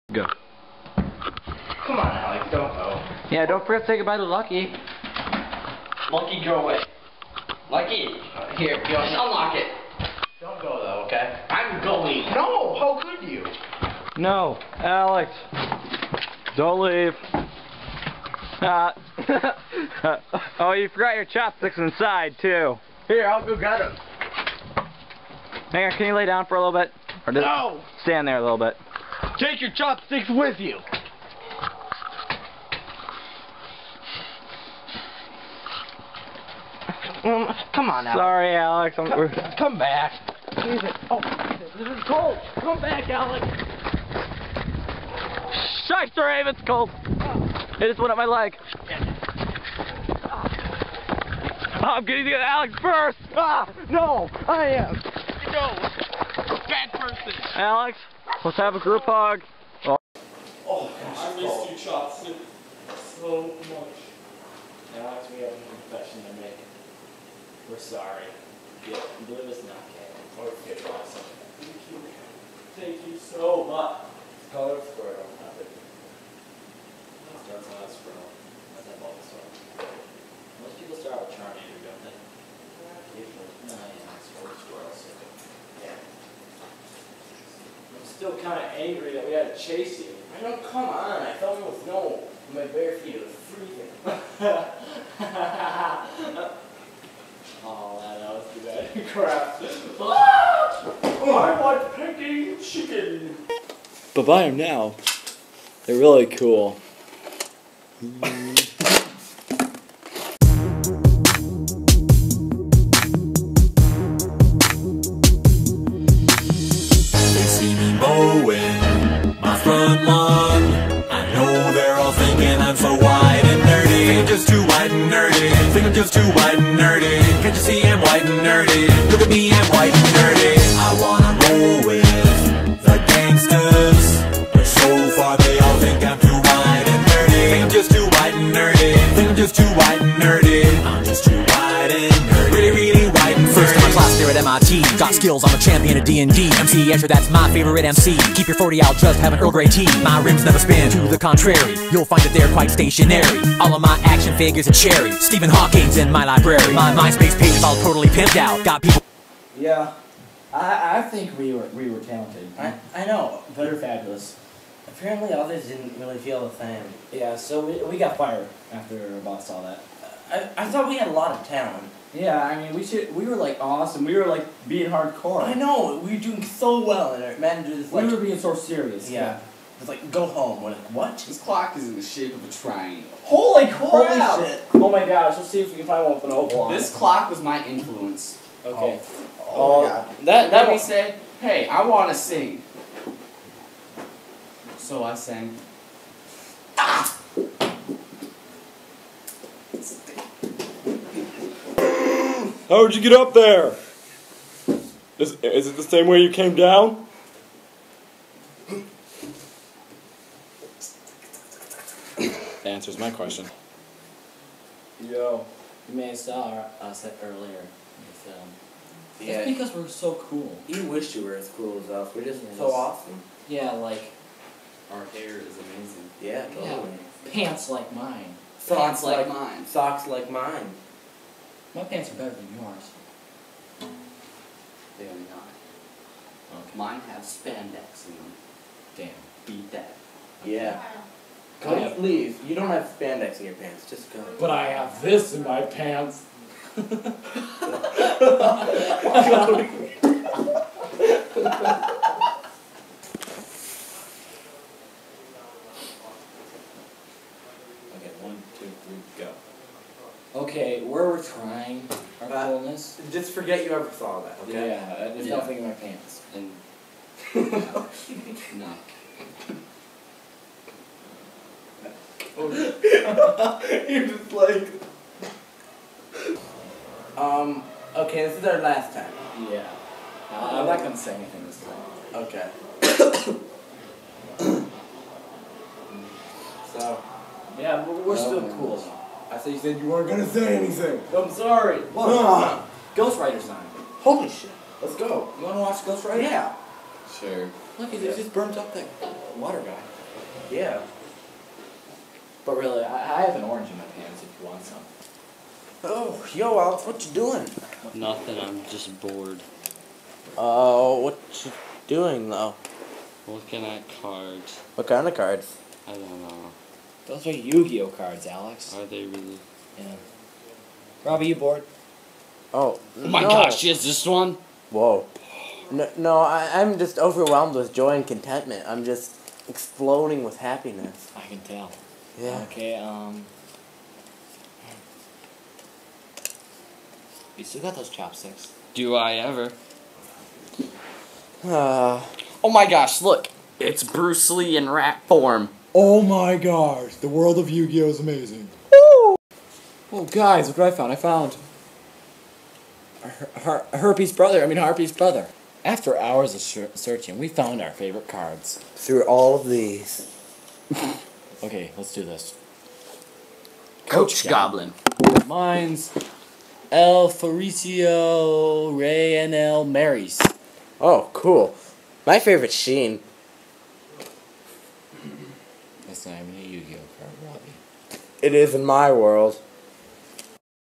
Go. Come on, Alex, don't go. Yeah, don't forget to say goodbye to Lucky. Lucky, go away. Lucky, here, unlock it. Don't go though, okay? I'm going. No, how could you? No, Alex. Don't leave. Oh, you forgot your chopsticks inside too. Here, I'll go get them. Hang on, can you lay down for a little bit? Or just No! stand there a little bit. Take your chopsticks with you. Come on, Alex. Sorry, Alex. Come back. Oh, this is cold. Come back, Alex. Shucks, Dave, it's cold. It just went up my leg. Oh, I'm getting to get Alex first. No, I am. No, bad person. Alex, let's have a group hug. Oh gosh, I missed you, chopstick, so much. Alex, we have a confession to make. We're sorry. Yeah, believe us not, Kay. Or get awesome. Thank you so much. Color of Squirtle, not the... Starts on that Squirtle. That's that Bulbasaur. Most people start with Charmander, don't they? Usually. No, yeah, Squirtle, so... Yeah. I'm still kind of angry that we had to chase you. I know, come on. I fell in with snow. My bare feet are freezing. Oh, that was too bad. Crap. I want picking chicken. But buy them now. They're really cool. They see me mowing my front lawn. I know they're all thinking I'm so white and nerdy. Think I'm just too white and nerdy. Think I'm just too white and nerdy. Can't you see I'm white and nerdy? Look at me, I'm white and nerdy. I wanna roll with the gangsters, but so far they all think I'm too white and nerdy. Think I'm just too white and nerdy. Think I'm just too white and nerdy. I'm just too white and nerdy. Really, really white and nerdy. First in my class there at MIT. Got skills, I'm a champion of D&D. MC Escher, that's my favorite MC. Keep your 40 out, just have an Earl Grey tea. My rims never spin, to the contrary. You'll find that they're quite stationary. All of my action figures are cherry. Stephen Hawking's in my library. My MySpace page is all totally pimped out. Got people... Yeah, I think we were talented. I know, but They're fabulous. apparently others didn't really feel the same. Yeah, so we got fired after our boss saw that. I thought we had a lot of talent. Yeah, I mean, we were like awesome. We were like being hardcore. I know, we were doing so well, and our managers We like... were being so serious. Yeah. It's like, go home. We're like, what? This clock is in the shape of a triangle. Holy crap! Holy shit! Oh my gosh, let's see if we can find one with an oval on. This clock was my influence. Okay. Oh, God. Let me say, hey, I want to sing. So I sang. How'd you get up there? Is it the same way you came down? Answers my question. Yo, you may have saw us earlier in the film. Yeah. It's because we're so cool. You wish you were as cool as us. We're just Yeah, so that's- awesome. Yeah, like Our hair is amazing. Yeah, totally. pants like mine. Socks like mine. Socks like mine. My pants are better than yours. They are not. Mine have spandex in them. Damn. Beat that. Yeah. I Go have- leave. You don't have spandex in your pants. Just go. But I have this in my pants. Okay, 1, 2, 3, go. Okay, where we're trying our coolness. Just forget you ever saw that, okay? Yeah, there's Yeah. nothing in my pants. And No. You're just like... Okay, this is our last time. Yeah. I'm not gonna say anything this time. Okay. So... Yeah, we're still No. cool. I thought you said you weren't gonna say anything. I'm sorry. Ghost Rider's on. Holy shit. Let's go. You wanna watch Ghost Rider? Yeah. sure. Look, it just burnt up that water guy. Yeah. But really, I have an orange in my pants if you want some. Oh, yo, Alex, what you doing? Nothing, I'm just bored. Oh, what you doing though? Looking at cards. What kind of cards? I don't know. Those are Yu-Gi-Oh cards, Alex. Are they really? Yeah. Robbie, you bored? Oh, Oh my no. gosh, is this one? Whoa. No, I'm just overwhelmed with joy and contentment. I'm just exploding with happiness. I can tell. Yeah. Okay, you still got those chopsticks? Do I ever? Oh my gosh, look. It's Bruce Lee in rat form. Oh my gosh, the world of Yu-Gi-Oh is amazing. Oh, guys, look what I found. I found Harpy's brother. After hours of searching, we found our favorite cards. Through all of these. Okay, let's do this. Coach Goblin. Mine's El Faricio, Ray, and El Marys. Oh, cool. My favorite's Sheen. That's not even a Yu-Gi-Oh card, Robbie. It is in my world.